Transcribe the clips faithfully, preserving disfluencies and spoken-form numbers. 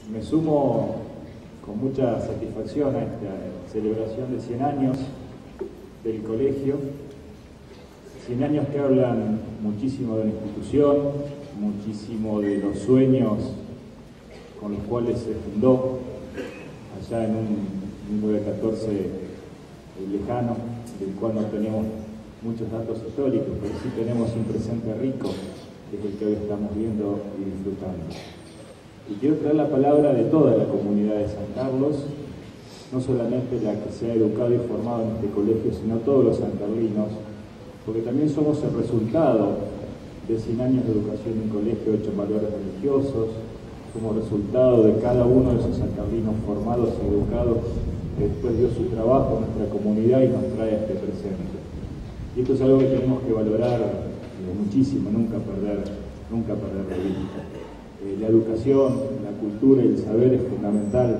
Me sumo con mucha satisfacción a esta celebración de cien años del colegio. cien años que hablan muchísimo de la institución, muchísimo de los sueños con los cuales se fundó allá en un mil novecientos catorce lejano, del cual no tenemos muchos datos históricos, pero sí tenemos un presente rico, que es el que hoy estamos viendo y disfrutando. Y quiero traer la palabra de toda la comunidad de San Carlos, no solamente la que se ha educado y formado en este colegio, sino todos los sancarlinos, porque también somos el resultado de cien años de educación en un colegio hecho en valores religiosos, somos resultado de cada uno de esos sancarlinos formados y educados que después dio su trabajo en nuestra comunidad y nos trae a este presente. Y esto es algo que tenemos que valorar eh, muchísimo, nunca perder, nunca perder de vista. Eh, la educación, la cultura y el saber es fundamental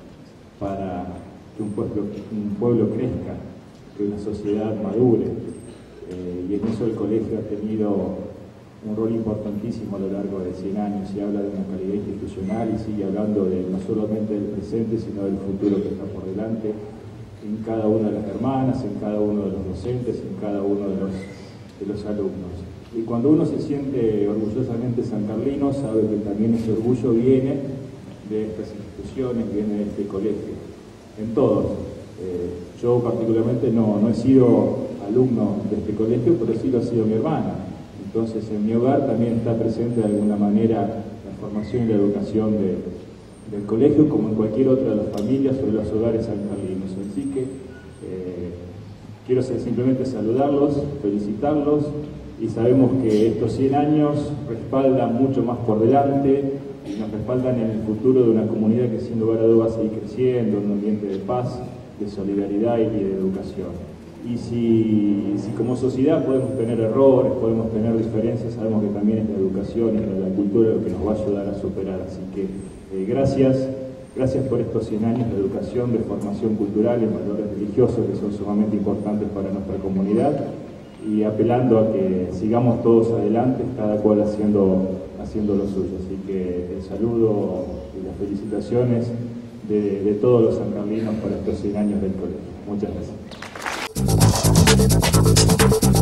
para que un pueblo, un pueblo crezca, que una sociedad madure. Eh, y en eso el colegio ha tenido un rol importantísimo a lo largo de cien años. Se habla de una calidad institucional y sigue hablando de, no solamente del presente, sino del futuro que está por delante, en cada una de las hermanas, en cada uno de los docentes, en cada uno de los, de los alumnos. Y cuando uno se siente orgullosamente sancarlino, sabe que también ese orgullo viene de estas instituciones, viene de este colegio, en todos. Eh, yo particularmente no, no he sido alumno de este colegio, pero sí lo ha sido mi hermana. Entonces en mi hogar también está presente de alguna manera la formación y la educación de, del colegio, como en cualquier otra de las familias o de los hogares sancarlinos. Así que eh, quiero simplemente saludarlos, felicitarlos, y sabemos que estos cien años respaldan mucho más por delante y nos respaldan en el futuro de una comunidad que sin lugar a dudas va a seguir creciendo, en un ambiente de paz, de solidaridad y de educación. Y si, si como sociedad podemos tener errores, podemos tener diferencias, sabemos que también es la educación y la cultura lo que nos va a ayudar a superar. Así que eh, gracias, gracias por estos cien años de educación, de formación cultural en valores religiosos que son sumamente importantes para nuestra comunidad, y apelando a que sigamos todos adelante, cada cual haciendo, haciendo lo suyo. Así que el saludo y las felicitaciones de, de todos los sancarlinos para estos cien años del colegio. Muchas gracias.